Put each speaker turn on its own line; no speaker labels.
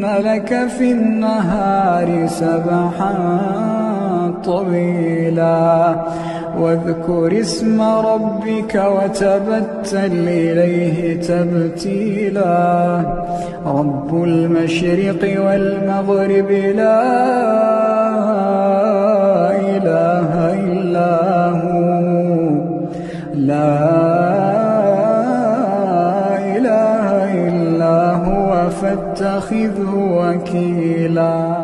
لك في النهار سبحا طويلا واذكر اسم ربك وتبتل إليه تبتيلا رب المشرق والمغرب لا إله إلا هو فاتخذه وكيلا.